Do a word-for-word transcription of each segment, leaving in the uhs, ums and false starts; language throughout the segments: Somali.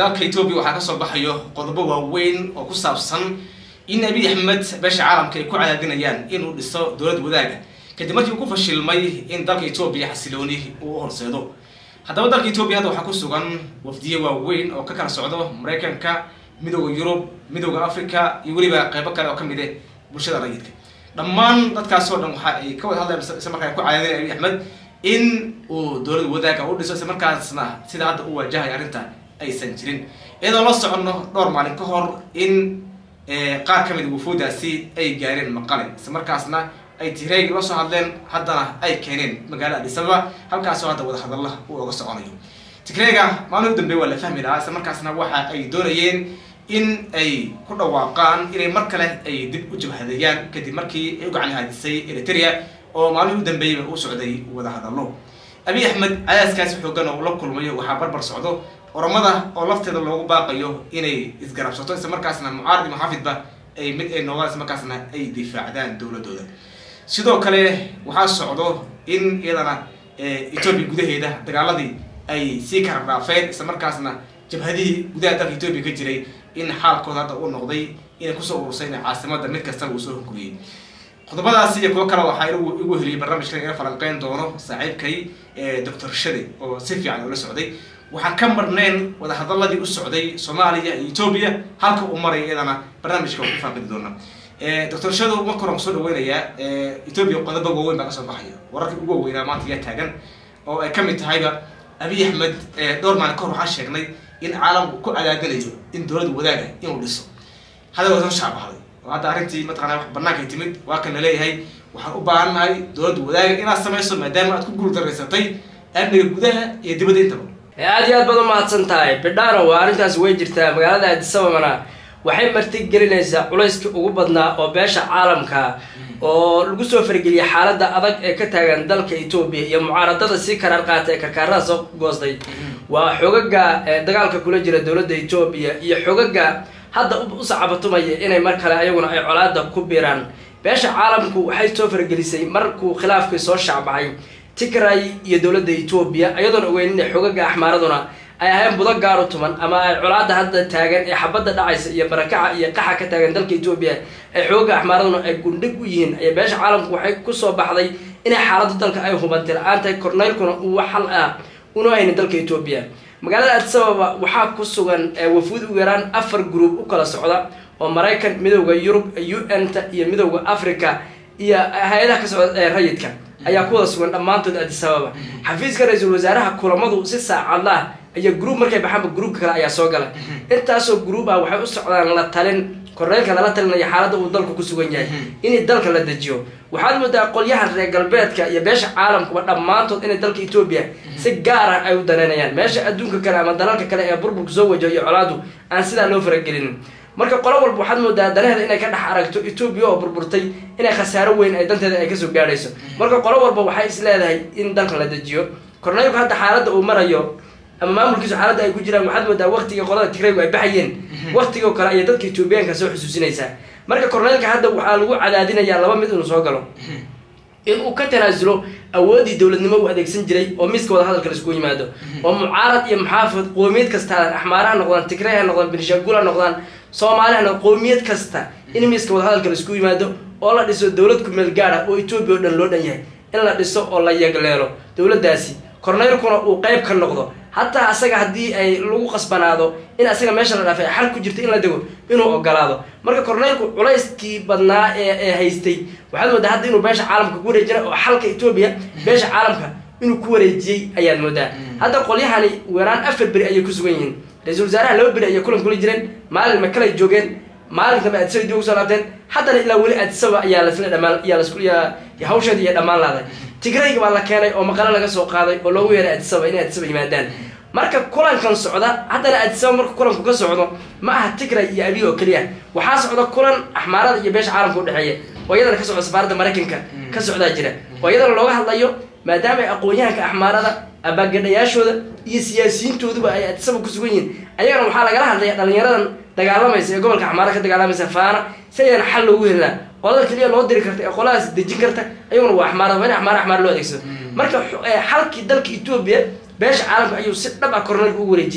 dalka Ethiopia waxa ka soo baxayo qodobo waaweyn oo ku saabsan in Abiy Ahmed beesha caalamka ay ku cadaadinayaan inuu dhiso dawlad wadaaga kadib markii uu ku fashilmay in dalka Ethiopia xasilooni uu horseedo. haddaba dalka Ethiopia hadda waxa ku sugan wafdiye waaweyn oo ka kala socdo Mareykanka, midowga Yurub, midowga Afrika iyo waliba qaybo kale oo kamid ah bulshada rayidka. dhammaan dadkaas oo dhan waxa ay ka wada hadlayaan isla markaa ku cadaadinayaan Abiy Ahmed in uu dawlad wadaaga u dhiso isla markaasna sida hadda uu wajahay arrinta aysan jirin. iyadoo la socono dhowr maalin ka hor in qaar kamid ah wufuudaasi ay gaareen Maqale isla markaasna ay Tigray la soo hadleen haddana ay keeneen magaalada Addis Ababa halkaas oo hadda wada hadalada uu uga soconayo. Tigrayga maalin dambe waa la fahmi lahaa isla markaasna waxa ay doonayeen in ay ku dhawaaqaan inay mar kale ay dib u jabhadayaan kadib markii ay u gacan haadisay Eritrea oo maalin dambe uu socday wada hadallo. Abiy Ahmed ayaaskaas xoogan oo la kulmayo waxa barbar socdo oramada oo lafteeda loogu baaqayo inay isgarabsato isla markaasna mucaarad muxaafidba ay mid ay noqdaan isla markaasna ay difaacdaan dawladooda. sidoo kale waxa socdo in iyadana Ethiopia gudaheeda dagaaladii ay si kala dhaafeen isla markaasna jabhadii gudaha dalka Ethiopia ka jiray in xaalkooda hadda uu noqday inay ku soo urursayna caasimada mid kasta uu soo hunguriyay. qodobadaas iyo kuwa kale waxa uu ugu heliyay barnaamijkan ee falanqeyn doono saaxiibkay Doctor Shade oo si fiican ula socday. waxaan ka marneen wada hadaladii u socday Soomaaliya iyo Ethiopia halka uu maray iyadana barnaamijka ku faaqidi doona. Doctor Shade ma koran soo dhaweynaya Ethiopia qodobo waaweyn baa ka soo baxaya. wararkii ugu weynaa maanta yaa taagan oo ay kamid tahayba Abiy Ahmed dhowr maalin ka hor waxa sheegnay in caalamku ku cadaadinayo in dawlad wadaaga inuu dhiso. hada waa soo shaabahay hadda arrintii mataqaanaa wax banaanka timid waa kan leeyahay waxaan u baahanahay dawlad wadaaga inaad samayso maadaama aad ku guul dareysatay amniga gudaha iyo dibadda intaba. aad iyo aad baad u mahadsan tahay bidhaano waa arrintaas way jirtaa magaalada Addis Ababa waxay marti gelinaysaa culayska ugu badnaa oo beesha caalamka oo lagu soo fargeliyay xaaladda adag ee ka taagan dalka Ethiopia iyo mucaaradada si karar qaatay karkaaraha soo goostay. waa xogaga dagaalka kula jira dawladda Ethiopia iyo xogaga hadda u sacabatumaya inay mar kale ayaguna ay colaada ku biiraan. beesha caalamku waxay soo fargelisay markuu khilaafkii soo shacbay Tigray iyo dawladda Ethiopia ayadoon ogeyn in xogaga axmaaraduna ay ahayn budo gaar u tuman ama ay colaada hadda taagan ee xabada dhacaysa iyo barakaca iyo qaxa ka taagan dalka Ethiopia ay xogaga axmaaraduna ay gundhig u yihiin. ay beesha caalamku waxay ku soo baxday in xaaladda dalka ay hubantay la'aanta korneylkuna uu xal ah una ayna dalka Ethiopia. magaalada Addis Ababa waxaa ku sugan wafuud u yaraan afar group u kala socda oo Mareykan, midowga Yurub, U N ta iyo midowga Afrika iyo hay'adaha ka socda ee rayidka ayaa ku wada sugan dhamaantood Addis Ababa. xafiiska ra'iisul wasaaraha kulamadu si saacad ah ayaa group markay baxaanba group kale ayaa soo galay. intaasoo group ah waxay u socdaan la talin korneylka la talinaya xaaladda uu dalku ku sugan yahay in dalka la dajiyo. waxaad moodaa qolyaha reer galbeedka iyo beesha caalamku dhamaantood in dalka Ethiopia si gaar ah ay u daneynayaan meesha adduunka kale ama dalalka kale ee burburka soo wajahayo colaadu aan sida loo faragelin. marka qolo walba waxaad moodaa danaheeda inay ka dhex aragto Ethiopia oo burburtay inay khasaaro weyn ay danteeda ay ka soo gaarayso. marka qolo walba waxay is leedahay in dalka la dajiyo. korneylku hadda xaaladda uu marayo ama maamulkiisu xaaladda ay ku jiraan waxaad moodaa waqtiga qolada Tigray ay baxayeen waqtiga kale ay dadka Ethiopianka soo xusuusinaysaa. marka korneylka hadda waxa lagu cadaadinayaa laba mid inuu soo galo in uu ka tanaasulo awoodii dawladnimo uu adeegsan jiray oo miiska wada hadalka la isku yimaado oo mucaarad iyo muxaafid qoomiyad kasta axmaaraha noqdaan Tigray ha noqdaan Benishangul ha noqdaan Soomaaliya qoomiyad kasta in miiska wada hadalka la isku yimaado oo la dhiso dawlad ku meel gaar ah oo Ethiopia oo dhan loo dhan yahay in la dhiso oo la yagleelo dawladdaasi korneylkuna uu qayb ka noqdo hatta asaga hadii ay lagu qasbanaado in asaga meesha la dhaafay xal ku jirto in la dago inuu ogolaado. marka korneylku culayskii badnaa ee haystay waxaad moodaa hadda inuu beesha caalamka ku wareejinayo oo xalka Ethiopia beesha caalamka inuu ku wareejiyay ayaad moodaa. hadda qolyahani weeraan afar bari ay ku sugan yihiin. ra'iisul wasaaraha laba bari ay kulan kula jireen maalin ma kala joogeen maalin kama Addis Ababa soo laabteen haddana ilaa wali Addis Ababa ayaa la isla dhamaan ayaa la isku yaa hawsheedii iyo dhamaan laaday. Tigray baa la keenay oo Maqale laga soo qaaday oo loogu yeeray Addis Ababa inay Addis Ababa yimaadaan. marka kulankan socda haddana Addis Ababa marka kulanku ka socdo ma aha Tigray iyo Abiy oo kaliya waxaa socda kulan axmaarada iyo beesha caalamka u dhaxeeya oo iyadana ka socda safaaradda Mareykanka ka socda jira oo iyadana looga hadlayo maadaama aqoonyahanka axmaarada abagadhayaashooda iyo siyaasiyiintooduba ay Addis Ababa ku sugan yihiin ayagana waxaa lagala hadlayaa dhalinyaradan dagaalamaysa ee gobolka axmaarada ka dagaalamaysa faana si ayaan xal loogu helaa qolada kaliya loo diri karta ee qoladaas dejin karta ayaguna waa axmaarada waa in axmaar axmaar loo adeegsado. marka xalkii dalka Ethiopia beesha caalamka ayuu si dhab ah korneylku ugu wareejiyay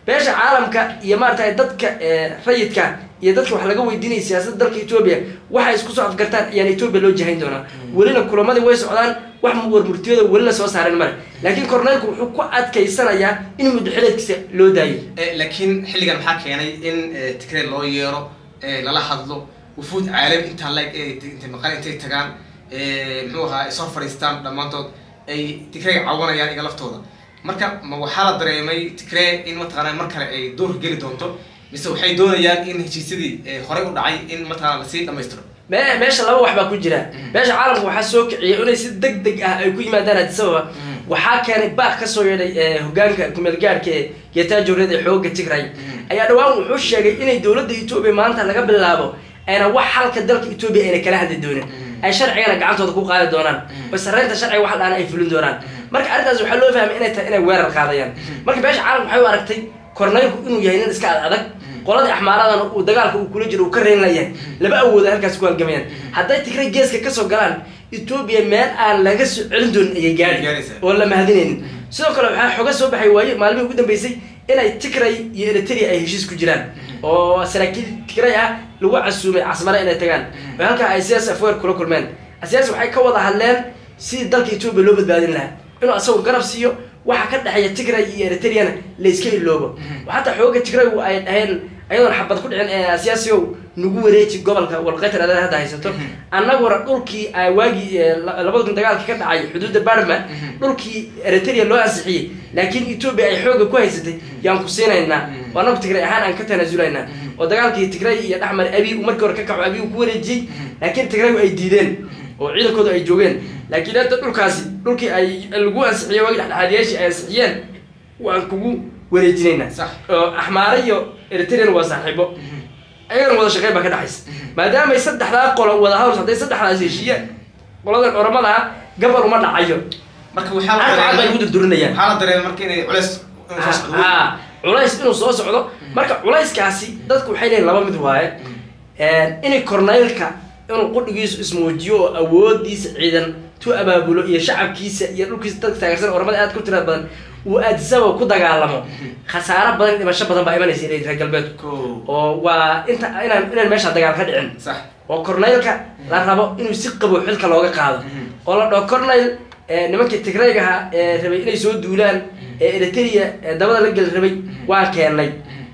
beesha caalamka iyo maaragtay dadka rayidka iyo dadka wax laga weydiinay siyaasadda dalka Ethiopia waxa isku soo afgartaan ayaan Ethiopia loo jahayn doonaa welina kulamadii way socdaan wax warmurtiyada weli la soo saarin mar laakiin korneelku wuxuu ku adkaysanayaa in mudxeleedkiisa loo daayo laakiin xilligan maxaa keenay in Tigray loo yeero lala hadlo wufuud caalami inta la inta maqal intay tagaan muxuu ahaa soo fariistaan dhamaantood ay Tigray caawanayaan iga laftooda marka ma waxa la dareemay Tigray in mataqaana mar kale ay door geli doonto mise waxay doonayaan in heshiisyadii hore u dhacay in mataqaana la sii dhameystiro meesha laba wax baa ku jira meesha caalamku waxa soo kiciyay inay si degdeg ah ay ku yimaadaan Addis Ababa waxa keenay baaq ka soo yeeray hoggaanka kumeel gaarka ee Getachew Reda xooga Tigray ayaa dhawaan wuxuu sheegay inay dawladda Ethiopia maanta laga bilaabo ayna wax halka dalka Ethiopia ayna kala hadli doonin ay sharciga gacantooda ku qaadi doonaan oo sareynta sharciga wax dhaan ay fulin doonaan marka arrintaas waxa loo fahmay inay tahay inay weerar qaadayaan marka beesha caalamku waxay u aragtay korneelku inuu yahay nin iska adag qolada axmaaradan uu dagaalka uu kula jiro uu ka reynayay laba awood halkaas ku halgamayaan hadday Tigray geeska ka soo galaan Ethiopia meel aan laga soo celin doonin ay gaari oo la mahadineen sidoo kale waxa xoga soo baxay waaye maalmihii ugu dambeysay inay Tigray iyo Eritrea ay heshiis ku jiraan oo saraakiil Tigray ah lagu casuumay Asmara inay tagaan halka ay siyaas afweer kula kulmeen siyaas waxay ka wada hadleen si dalka Ethiopia loo badbaadin lahaa inuu asagu garab siiyo waxa ka dhaxaya Tigray iyo Eritrea la iska iloobo waxa xooga Tigray ay dhaheen ayadoo xabad ku dhicin ee siyaasiyo nugu wareeji gobolka walqatar aad hadda haysato annagu dhulkii ay waagi labada kun dagaalkii ka dhacay xuduudda Barma dhulkii Eritrea loo ansixiyay laakiin Ethiopia ay xooga ku haysatay yaan ku siinayna waana Tigray ahaan aan ka tanaazulayna oo dagaalkii Tigray iyo dhaxmar Abiy markii hore ka kaco Abiy ku wareejiyay laakiin Tigray ay diideen oo ciidankooda ay joogeen laakiin hadda dhulkaasi dhulkii ay lagu ansixiyay waagi dhaxaadiyaashii ay ansixiyeen waan kugu wareejinayna صح axmaar iyo Eritrea waa saaxiibo ayagana wada shaqeyn ba ka dhaxaysa maadaama ay saddexda qolo wada hawr saday saddexdaas heshiiye qoladan oramada gabar uma dhacayo marka waxa la dareemay ugu durdurinayaan waxa la dareemay markii inay culays ah culays inuu soo socdo marka culayskaasi dadku waxay leeyihiin laba mid waaye ee inay korneelka inuu qudhigiisu ismoojiyo awoodiisa ciidan tu abaabulo iyo shacabkiisa iyo dhulkiisa dadka taageersan oramada aad ku tirada badan uu Addis Ababa ku dagaalamo khasaaro badan dhimasho badan baa imanaysa reer galbeedku oo waa inta inaan inaan meesha dagaal ka dhicin sax oo korneelka la rabo inuu si qabo xilka looga qaado oo la dhaho korneel ee nimankii Tigrayga ee rabay inay soo duulaan ee Eritrea dabada la gal rabay waa keenay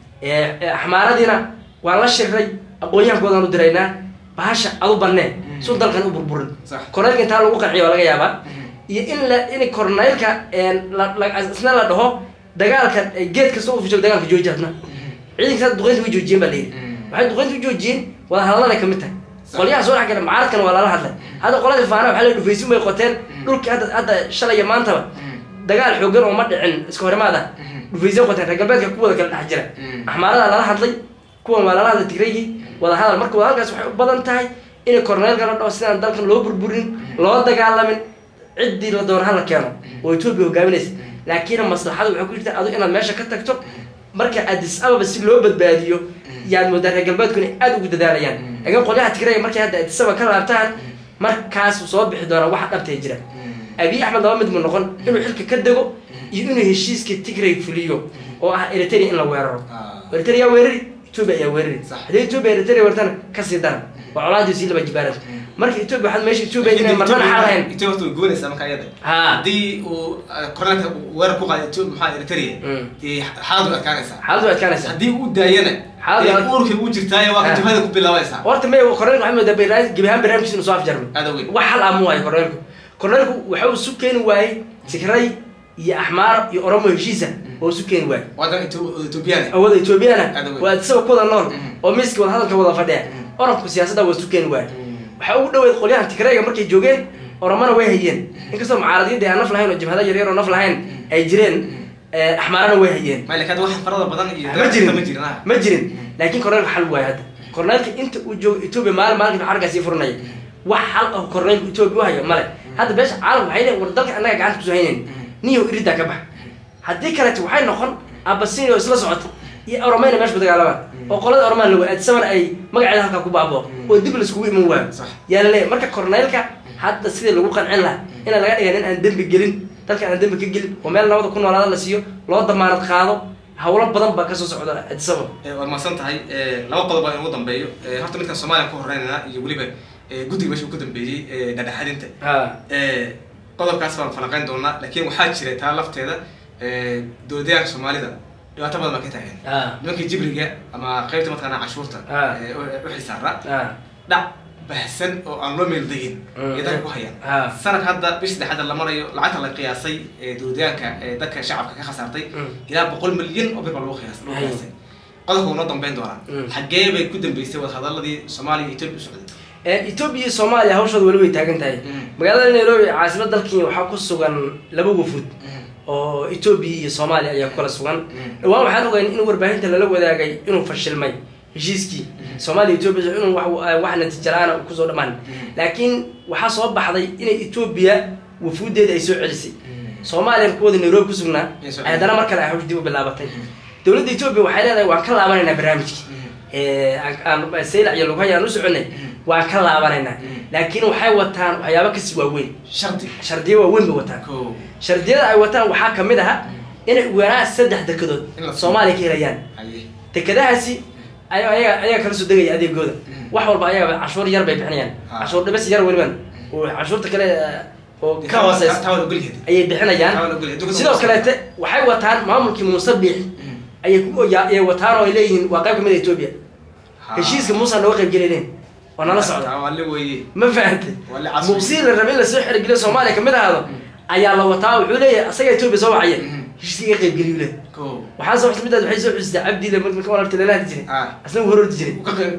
ee axmaaradina waa la shiray aqoonyahankoodan u diraynaa bahasha adu banne soo dalkan u burburin korneelka inta lagu qanciyo laga yaabaa iyo in la in korneelka ee la asna la dhaho dagaalka geedka soo u fujil dagaalka joojiyadna ciidanka duqeynta way joojiyeen baa leeyahay waxay duqeynta joojiyeen wada hadalada ka mid tahay qoliyaha soo xagga mucaaradkan waa la hadlay hada qolada faana waxa la dhufaysin bay qoteen dhulka hadda hadda shalay maanta dagaal xoogan oo ma dhicin iska horimaada dhufaysin qoteen reer galbeedka ku wada kala dhax jira axmaarada la hadlay kuwan waa la hadlay Tigray wada hadal marka wada halkaas waxay u badan tahay in korneelka la dhaho sidaan dalkan loo burburin loo dagaalamin ciddii la doon hal keeno oo Ethiopia hogaaminaysa laakiin maslaxadu waxay ku jirtaa adu inaad meesha ka tagto marka Addis Ababa si loo badbaadiyo yaad moodaa reer galbeedkuna aad ugu dadaalayaan laakiin qolyaha Tigray markay hadda Addis Ababa ka laabtaan markaas soo bixi doona wax dhabtay jira Abiy Ahmed laba mid mu noqon inuu xilka ka dago iyo inuu heshiiska Tigray fuliyo oo ah Eritrea in la weeraro Eritrea weerari Ethiopia ayaa weerari hadii Ethiopia Eritrea weerartana ka sii daran waa colaadii si laba jibaarad marka Ethiopia waxaad meesha Ethiopia inay marna xalayn Ethiopia uu goonaysa marka ayada hadii uu korneelka weerar ku qaado Ethiopia maxaa Eritrea ee xaaladu adkaanaysa xaaladu adkaanaysa hadii uu daayana xaaladu uurka uu jirtay waa ka jabhada ku bilaabaysa horta may korneelka waxay moodaa beeraan gibahan barnaamijkiisa inuu soo afjarmo wax hal amu waayo korneelku korneelku waxa uu su keen waayay Tigray iyo axmaar iyo oromo heshiisa oo su keen waayay wadan Ethiopian awada Ethiopian waa soo kuda nool oo miiska wada hadalka wada fadhiya oranku siyaasadda waa su keen waayay waxa ugu dhaweed qolyahan Tigrayga markay joogeen oromana way hayeen inkastoo mucaaradiyada aan naf lahayn oo jabhada yar yar oo naf lahayn ay jireen axmaarana way hayeen ma ilaa wax farada badan iyo ma jirin ma jirin ma jirin laakiin korneelka xal waay hadda korneelka inta uu joogo Ethiopia maal maalka xargaas ay furnay wax xal oo korneelka Ethiopia u hayo male hadda beesha caalam waxay leeyihiin war dalka anaga gacanta ku soo hayneen niyo irida ka bax haddii kale waxay noqon abasiin oo isla socota iyo oromayna meesha dagaalama oo qolada ormaan lagu aadsaman ay magaceeda halka ku baabo oo dib la isku iman waayo yaa leeyahay marka korneelka hadda sidii lagu qancin lahaa in laga dhigo in aan dambi gelin dalka aan dambi ka gelin oo meel nabad ku noolaada la siiyo loo damaanad qaado hawlo badan baa kasoo socda Addis Ababa waa maasan tahay laba qodob baa ugu dambeeyo horta midkan Soomaaliya ku horeynaa iyo waliba guddiga meesha uu ka dambeeyay dhadhaxadinta ee qodobkaas baan falanqayn doonaa laakiin waxaa jira taa lafteeda ee dowladda Soomaalida dhibaato badan ma ka taagan nimankii jibriga ama qaybta mataqaana cashuurta ee u xisaara dhac bahsan oo aan loo meel degin idan ku hayaan sanad hadda bish saddexaad la marayo lacagta la qiyaasay ee dowladyaanka ee dadka shacabka ka khasartay ilaa boqol milyan oo bir loo qiyaasay loo qiyaasay qodobka uu dambeyn doona xagee bay ku dambeysay wada hadalladii Soomaaliya iyo Itoobiya socday ee Itoobiya iyo Soomaaliya hawshooda wali way taagan tahay magaalada Nairobi caasimadda dalkii waxa ku sugan laba gufud oo Itoobiya iyo Soomaaliya ayaa kala sugan dhawaan waxaan ogayn in warbaahinta lala wadaagay inuu fashilmay heshiiskii Soomaaliya Itoobiya inuu wax wax natiijada ku soo dhamaan laakiin waxa soo baxday in Itoobiya wufuudeeda ay soo celisay Soomaaliya kuwada Nairobi ku sugnaa ay hadana mar kale ay hawsh dib u bilaabatay dawladda Itoobiya waxay leedahay waan ka laabanaynaa barnaamijkii ee aan saylac iyo luqaya aanu soconay waan ka laabanaynaa laakiin waxay wataan waxyaabo ka sii waaweyn shardi shardiyo waaweyn bay wataan shardiyada ay wataan waxaa kamid ah inay weeraa saddex dekedood Soomaaliya ka helayaan dekedahaasi ay ayaga ayaga kala soo degay adeegooda wax walba ayaga cashuur yar bay bixinayaan cashuur dhibas yar waliban oo cashuurta kale oo ka hooseysa ayay bixinayaan sidoo kale waxay wataan maamulkii Muuse Biixi ayay ku ay wataan oo ay leeyihiin waa qayb kamid ah Itoobiya heshiiska Muuse loo qayb galineen wana la socda ma fahamtay muusiin la rabay la soo xirgeliyo Soomaaliya kamid ahado ayaa la wataa wuxuu leeyahay asaga Itoobiya soo wacay heshiiska qayb galiyo le waxaan soo xisbidaad waxay soo xisday Abdi la markii ka walaaltay la jiray asna horor jiray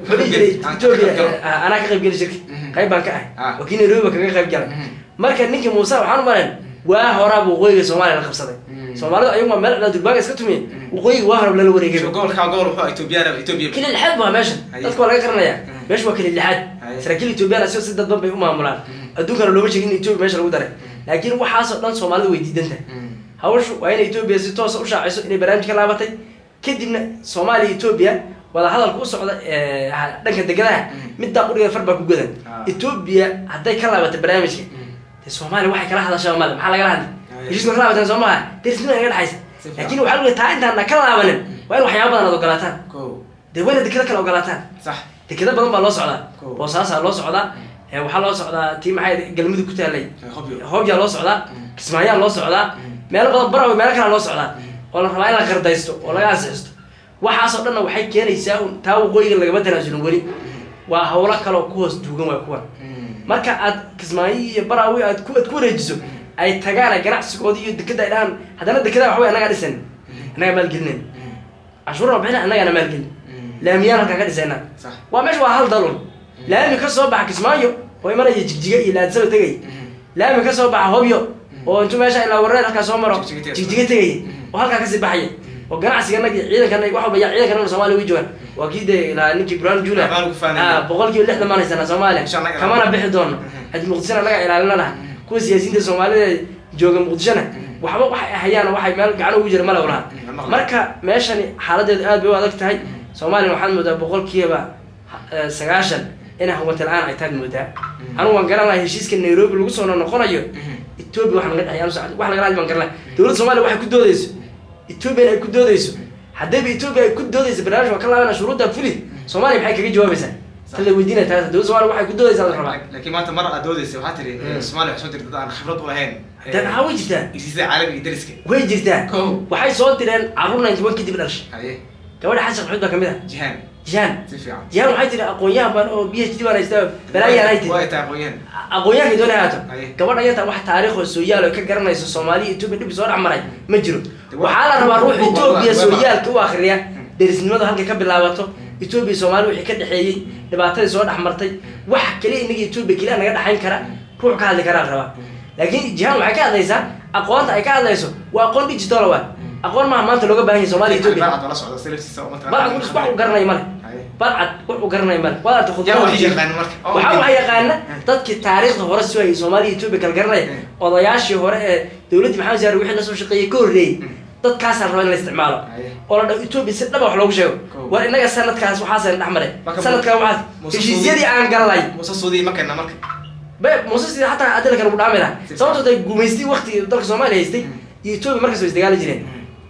Itoobiya ana ka qayb galiyo shirki qayb baan ka ah wakiin Nairobi ka qayb galay marka ninkii Muuse waxaan maran waa horaab waqooyiga Soomaaliya la qabsaday Soomaalidu ayagu meel cad dulbaaga iska tumiyay waqooyiga waa horab la wareegay gobolka gobol wuxuu Itoobiya Itoobiya kila lixad waa meesha dadku laga qaranaya meesha waa kila lixad saraakiil Itoobiya asoo si dad badan bay u maamulaan adduunka loo sheegay in Itoobiya meesha lagu daray laakiin waxa soo dhan Soomaalidu way diidanta hawshu waa in Itoobiya si toos ah u shaacayso inay barnaamij ka laabatay kadibna Soomaaliya Itoobiya wada hadal ku socda ee dhanka degadaha mid daaquriga farba ku godan Itoobiya haday ka laabatay barnaamijka Soomaaliya waxay kala hadashaa maal maxaa laga hadlay heshiiska kala laabatay Soomaaliya tirsina ay dhaxaysa laakiin waxa lagu taa intaan ka laabanin waa in waxyaabo badan aad ogolaataan dawladda dekada kala ogolaataan sax dekada badan baa loo socdaa boosaasa loo socdaa ee waxa loo socdaa tii maxay galmudug ku taalay hobya loo socdaa kismaayaa loo socdaa meel badan baraw meel kale loo socdaa oo la rabaa in la qardaysto oo laga asisto waxaas oo dhan waxay keenaysaa taa waqooyiga laga badanayo wali waa hawlo kale oo ku hoos duugan waa kuwan marka aad kismaayi iyo barawi aad ku aad ku wareejiso ay tagaan ganacsigoodi iyo dekada dhaan hadana dekada wax way anaga dhisan anaga maal gelin cashuurna bixina anaga maal gelin laamiyaan halka ka dhisayna waa meesha waa hal dalon laami ka soo bax kismaayo oo imanaya jigjiga iyo laadsaba tagay laami ka soo bax hobyo oo intu meesha ilaa wareer halka soo maro jigjiga tagay oo halka ka sii baxay oo ganacsiga naga ciidanka wax walba ciidanka Soomaaliya way joogan waa kiide ilaa ninkii Brown Jula ah boqolkiiba lixdan maalinsan Soomaaliya kamana bixi doono had muqdisho laga ilaalinana kuwa siyaasiyiinta Soomaaliya jooga muqdishona waxba wax ay hayaan waxay meel gacan ugu jira malawla marka meeshani xaaladeedu aad bay u adag tahay Soomaaliya waxaan moodaa boqolkiiba sagaashan ina hawada la'aan ay tahay moodaa anu waan garanahay heshiiska Nairobi lagu soo noqonayo Itoobiya waxaan laga dhaxayaan socod wax laga raadin karnaa dawladda Soomaaliya waxay ku doodayso Itoobiya ay ku doodayso haddii Itoobiya ay ku doodayso barnaamij ka laabana shuruudda fulid Soomaaliya maxay kaga jawaabaysaa tan la weydiinay taas dawladda Soomaaliya waxay ku doodaysaa la rabaa laakiin maanta mar aad doodayso waxa tiri Soomaaliya waxay soo dirtay aan khibrad u lahayn tan ha way jirtaa isii caalami dariska way jirtaa waxay soo direen carruur ninety one kadib dhashay haye gabadha xasan xuud baa kamid ah jihan jihan si fiican jihan waxay tiri aqoonyahan baan oo PhD baan haystaa balaayaa haytay way taa aqoonyahan aqoonyahan doonay haato gabadha ayada wax taariikh oo Soomaaliya ka garanayso Soomaaliya Itoobiya dib soo dhamaray ma jiro waxa la rabaa ruux Itoobiya Soomaaliya u akhriya derisnimada halka ka bilaabato Itoobiya Soomaaliya wixii ka dhaxeeyay dhibaatada soo dhaxmartay wax kale inaga Itoobiya kale naga dhaxayn kara ruux ka hadli kara rabaa laakiin jihan waxay ka hadlaysaa aqoonta ay ka hadlayso waa aqoon digital waa aqoon ma maanta looga baahan yahay Soomaaliya Itoobiya baa la socda selfsiisa oo matala baa wax u garanay mal balcad wax u garanay mal wada ta khudbad wax yaqaan marka waxa wax yaqaan dadkii taariikhda hore soo ay Soomaaliya Itoobiya kala garanay odayaashii hore ee dawladda maxamed zaar wixii la soo shaqeeyay ka horeeyay dadkaas aan rabaa in la isticmaalo oo la dhaho Itoobiya si dhab wax loogu sheego war inaga sanadkaas waxa saan dhaxmaray sanadka waxa heshiisyadii aan galay Muuse Suudi ma kana marka bay Muuse Suudi hatta adil kan u dhaamila sababtoo ay guumeystay waqti dalka Soomaaliya haystay iyo Itoobiya markaas way isdagaal jireen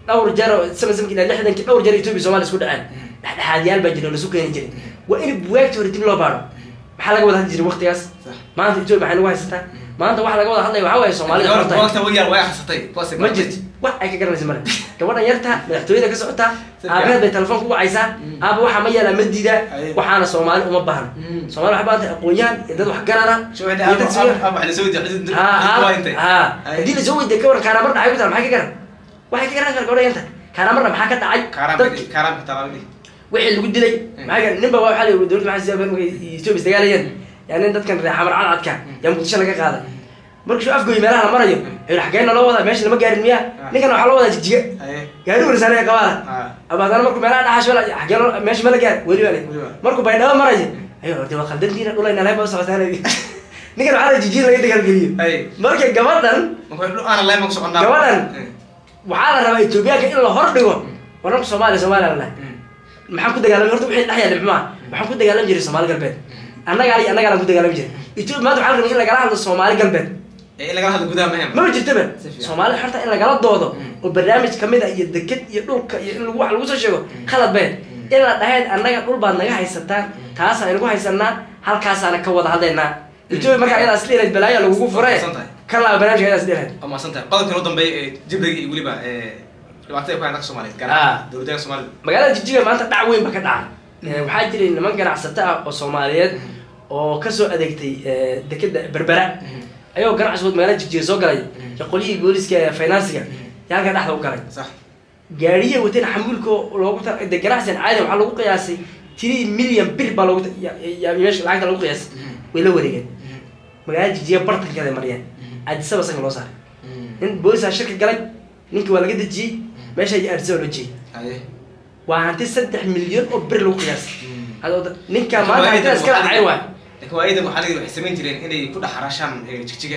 dhowr jeer sama samkii lixdankii dhowr jeer Ethiopia Soomaaliya isku dhaceen dhexdhexaadyaal baa jira la soo keenin jiray waa in buwaagta hore dib loo baaro maxaa laga wada hadli jiray waqtigaas maanta Ethiopia maxay nagu haysataa maanta waxa laga wada hadlay waxa weeye Soomaaliya waqti wayar way xasatay ma jirto wax ay ka garanaysa male gabadhan yarta madaxtooyada ka socota aabaheed bay telefoon ku wacaysaa aaba waxa ma yeelaa ma diida waxaana Soomaali uma baahna Soomaali waxa baanta aqoonyahan dad wax garana ha hadii la soo weydiiyo ka waran kaana mar dhacay ku taal maxay ka garan waxay ka garan gabadhan yarta kaana marna maxaa ka dhacay karam ka talaabay wixii lagu dilay maxay ninba waxa la yiri dawladda maxay siyaabeen Ethiopia dagaalayeen yani dadkan reer xamar cadcadka yaa muqdisho laga qaaday markii soo afgooy meelaha la marayo ay xageena loo wada meesha lama gaarin miya ninkan waxa loo wada jigjiga gaari warsaanay qabaala abadana markuu meelaha dhaxash wala xageena meesha mala gaar wali wali markuu bay dhaw marayo ayo horti waa khaldantiina dhulayna leeba socotaanay ninkan waxa la jijjiga laga dagaal geliyo markii gabadhan markuu aan leema ku soconaa gabadhan waxa la rabaa Ethiopia in la hor dhigo waranka Soomaaliya Soomaaliya la maxaa ku dagaalamay horta wixii dhaxyay xumaa waxaan ku dagaalam jiray Soomaali galbeed annaga ay annaga ku dagaalam jiray Ethiopia maanta waxa la rabaa in laga hadlo Soomaali galbeed ee laga hadlo gudaha maham ma jirtaba Soomaali xorta in laga doodo oo barnaamij kamid ah iyo dekad iyo dhulka iyo in lagu wax lagu soo sheego khalad been in la dhahayd annaga dhul baad naga haysataan taas ay nagu haysanaa halkaas aan ka wada hadlaynaa Ethiopia marka ayada asliyeed balaayo lagu furay kala barnaamij ayada asliyeed ama santaa qodobka ugu dambeeyay ee jibriga iyo waliba ee dhibaatay ku hayna Soomaaliyeed gaar dawladda Soomaaliya magaalada Jijjiga maanta dhac weyn ba ka dhacay waxaa jiray niman ganacsato ah oo Soomaaliyeed oo ka soo adeegtay dekada Berbera ayuu ganacsigood magaalada Jijjiga soo galay shaqooyinka booliska finance-ga yaalka dhaxda u galay sax gaariye wateen xamuulka loogu taray ganacsigan caadi waxa lagu qiyaasay three million bir baa loogu yaa meesha lacagta lagu qiyaasay way la wareegeen magaalada Jijjiga bartankeeda mariyeen Addis Ababa san loo saaray in booliska shirka galay ninkii waa laga dajiyay meesha ay Addis Ababa loo jeeyay waa hanti saddex milyan oo bir lagu qiyaasay hada ninka maanta inta iska dhacay waa كوايد محلي وحسمين ترين إني كل حراشان جكجكة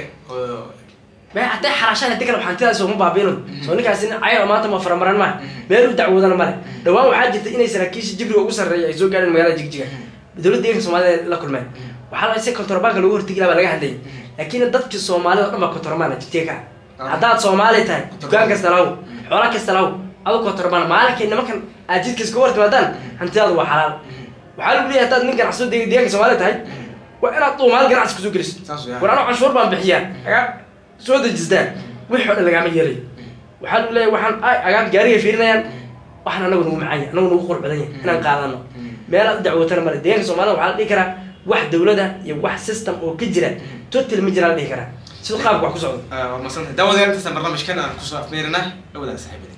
ما حتى حراشان هديك لو حنتي سو مو بابينهم سو نيك عايزين عير ما تم فرمران ما ميلو دعوودنا ما دوام waxaa jirta inay saraakiisha jibriga ugu sareeyay ay soo gaareen magaalada jigjiga dawladda deegaanka Soomaaliya la kulmeen waxa la isay kontrabanka lagu hortagi lahaa laga hadlay laakiin dadka Soomaalida dhama kontrabaan jigjiga hadaad Soomaali tahay dukaan kasta law xoolo kasta law adu kontrabaan maalinka nimankan aajidka isku wartimaadaan hantidaadu waa xalaal waxa lagu leeyahay hadaad ninka rasuul deegaanka Soomaaliya tahay وأنا طول ما القناع سكسو جلس وأنا عشور بام بحيان سود الجزدان وحنا اللي قاعد يجري وحنا ولا وحنا أجان جارية فينا وحنا نقول معايا نقول نقول بعدين أنا قاعدنا ما لا دعوة ترى مرة دين سومالا وحنا ذكره واحد دولة يواحد سيستم أو كجرة توتل مجرى ذكره شو خاب وحكوا سعود مثلا دولة تستمر مش كنا كوسا في ميرنا دولة سحبت